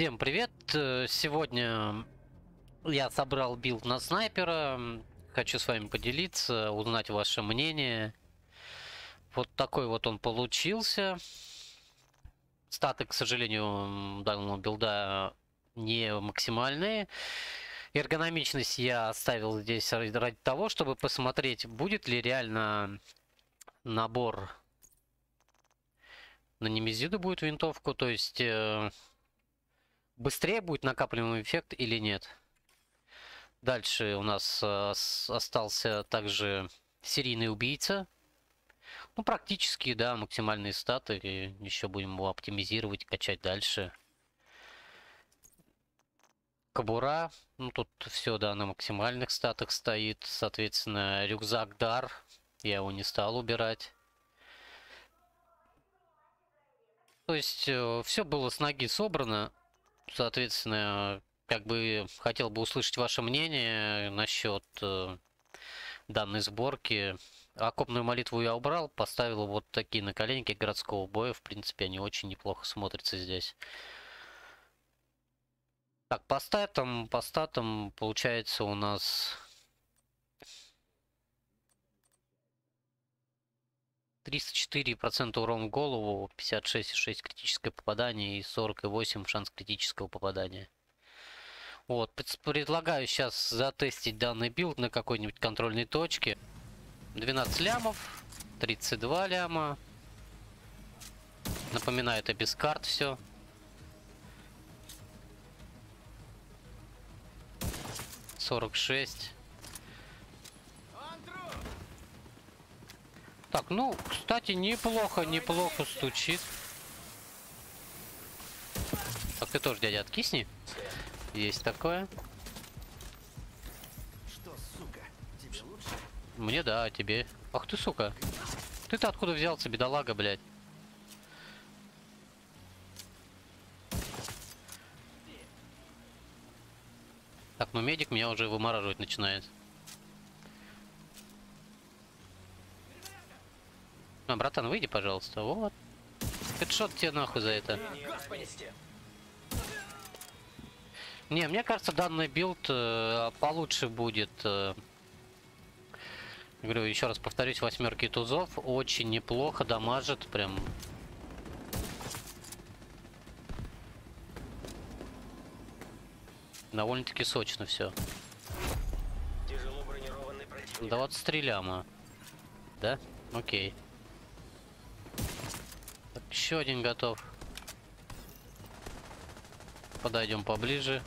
Всем привет! Сегодня я собрал билд на снайпера. Хочу с вами поделиться, узнать ваше мнение. Вот такой вот он получился. Статы, к сожалению, данного билда не максимальные. Эргономичность я оставил здесь ради того, чтобы посмотреть, будет ли реально набор на Немезиду будет винтовку, то есть быстрее будет накапливаемый эффект или нет. Дальше у нас остался также серийный убийца. Ну, практически, да, максимальные статы. И еще будем его оптимизировать, качать дальше. Кобура. Ну, тут все, да, на максимальных статах стоит. Соответственно, рюкзак дар. Я его не стал убирать. То есть, все было с ноги собрано. Соответственно, как бы хотел бы услышать ваше мнение насчет данной сборки. Окопную молитву я убрал, поставил вот такие наколенники городского боя. В принципе, они очень неплохо смотрятся здесь. Так, по статам получается у нас 304% урон в голову, 56,6 критическое попадание и 48 шанс критического попадания. Вот, предлагаю сейчас затестить данный билд на какой-нибудь контрольной точке. 12 лямов, 32 ляма. Напоминаю, это без карт все. $46. Так, ну, кстати, неплохо стучит. Так, ты тоже, дядя, откисни. Есть такое. Что, сука, тебе лучше? Мне да, а тебе. Ах ты, сука. Ты-то откуда взялся, бедолага, блядь? Так, ну медик меня уже вымораживать начинает. А, братан, выйди, пожалуйста. Вот. Хедшот тебе нахуй за это. Не, мне кажется, данный билд получше будет. Говорю, еще раз повторюсь, восьмерки тузов очень неплохо дамажит, прям. Довольно-таки сочно все. Тяжело бронированный противник. 23 ляма. Да? Окей. Так, еще один готов. Подойдем поближе.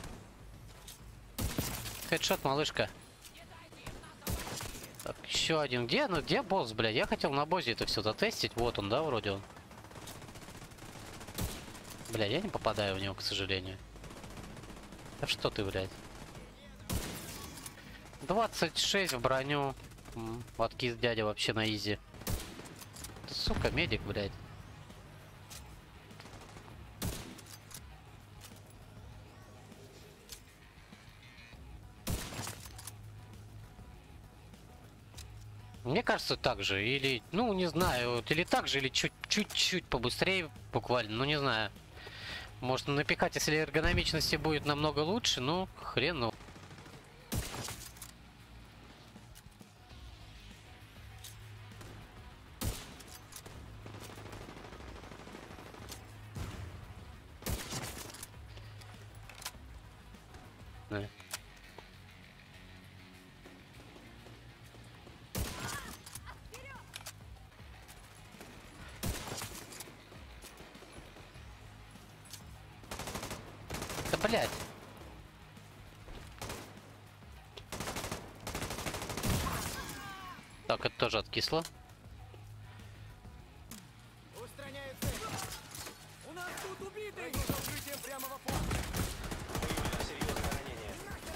Хедшот, малышка. Так, еще один. Где? Ну, где босс, блядь? Я хотел на боссе это все затестить. Вот он, да, вроде он. Бля, я не попадаю в него, к сожалению. Да что ты, блядь? 26 в броню. Откис дядя вообще на изи. Сука, медик, блядь. Мне кажется, так же. Или, ну, не знаю, вот, или так же, или чуть-чуть побыстрее, буквально, ну, не знаю. Может, напихать, если эргономичности будет намного лучше, ну, хрен ну. Да. Да, блядь. Так, это тоже откисло. Устраняют цель. У нас тут убитый! Укрытие прямо в опор. Выявлено серьезное ранение.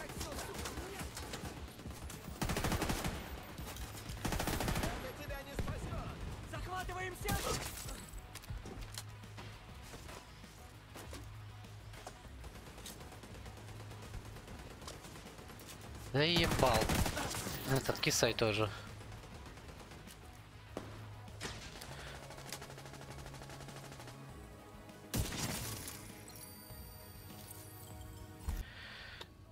Это тебя не спасет! Захватываем всех! Да ебал. Этот кисай тоже.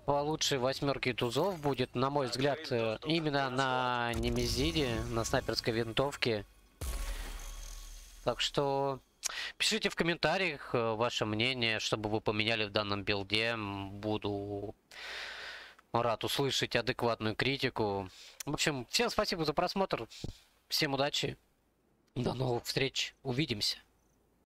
получше восьмерки тузов будет, на мой взгляд, именно на Немезиде, на снайперской винтовке. Так что пишите в комментариях ваше мнение, чтобы вы поменяли в данном билде. Буду рад услышать адекватную критику. В общем, всем спасибо за просмотр. Всем удачи. До новых встреч. Увидимся.